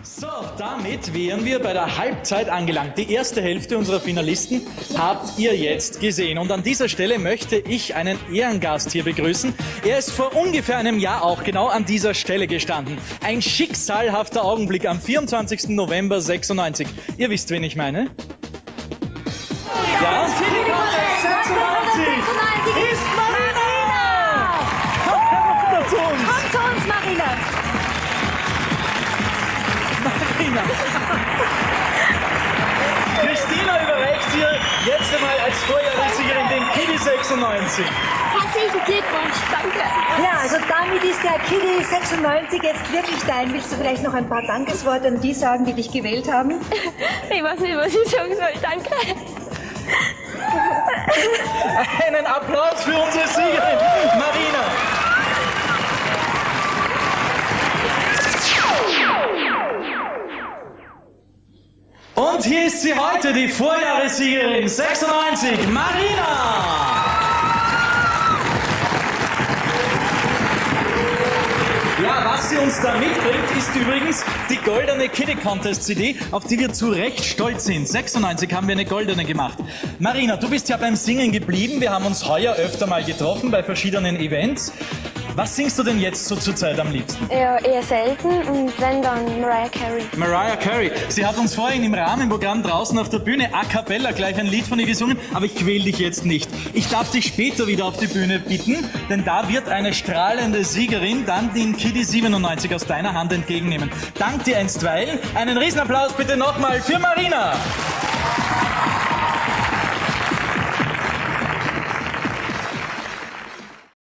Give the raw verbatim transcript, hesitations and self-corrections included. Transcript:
So, damit wären wir bei der Halbzeit angelangt. Die erste Hälfte unserer Finalisten habt ihr jetzt gesehen. Und an dieser Stelle möchte ich einen Ehrengast hier begrüßen. Er ist vor ungefähr einem Jahr auch genau an dieser Stelle gestanden. Ein schicksalhafter Augenblick am vierundzwanzigsten November sechsundneunzig. Ihr wisst, wen ich meine? Ja? sechsundneunzig ist Marina! Kommt herunter zu uns! Kommt zu uns, Marina! Marina. Christina überreicht hier jetzt einmal als Vorjahressiegerin den Kiddy sechsundneunzig. Herzlichen Glückwunsch, danke. Ja, also damit ist der Kiddy sechsundneunzig jetzt wirklich dein. Willst du vielleicht noch ein paar Dankesworte an die sagen, die dich gewählt haben? Ich weiß nicht, was ich sagen soll. Danke. Einen Applaus für unsere Siegerin, Marina. Und hier ist sie heute, die Vorjahressiegerin sechsundneunzig, Marina! Ja, was sie uns da mitbringt, ist übrigens die goldene Kiddy Contest C D, auf die wir zu Recht stolz sind. sechsundneunzig haben wir eine goldene gemacht. Marina, du bist ja beim Singen geblieben. Wir haben uns heuer öfter mal getroffen bei verschiedenen Events. Was singst du denn jetzt so zur Zeit am liebsten? Ja, eher selten und wenn dann Mariah Carey. Mariah Carey. Sie hat uns vorhin im Rahmenprogramm draußen auf der Bühne a cappella gleich ein Lied von ihr gesungen, aber ich quäl dich jetzt nicht. Ich darf dich später wieder auf die Bühne bitten, denn da wird eine strahlende Siegerin dann den Kiddy siebenundneunzig aus deiner Hand entgegennehmen. Dank dir einstweilen. Einen Riesenapplaus bitte nochmal für Marina.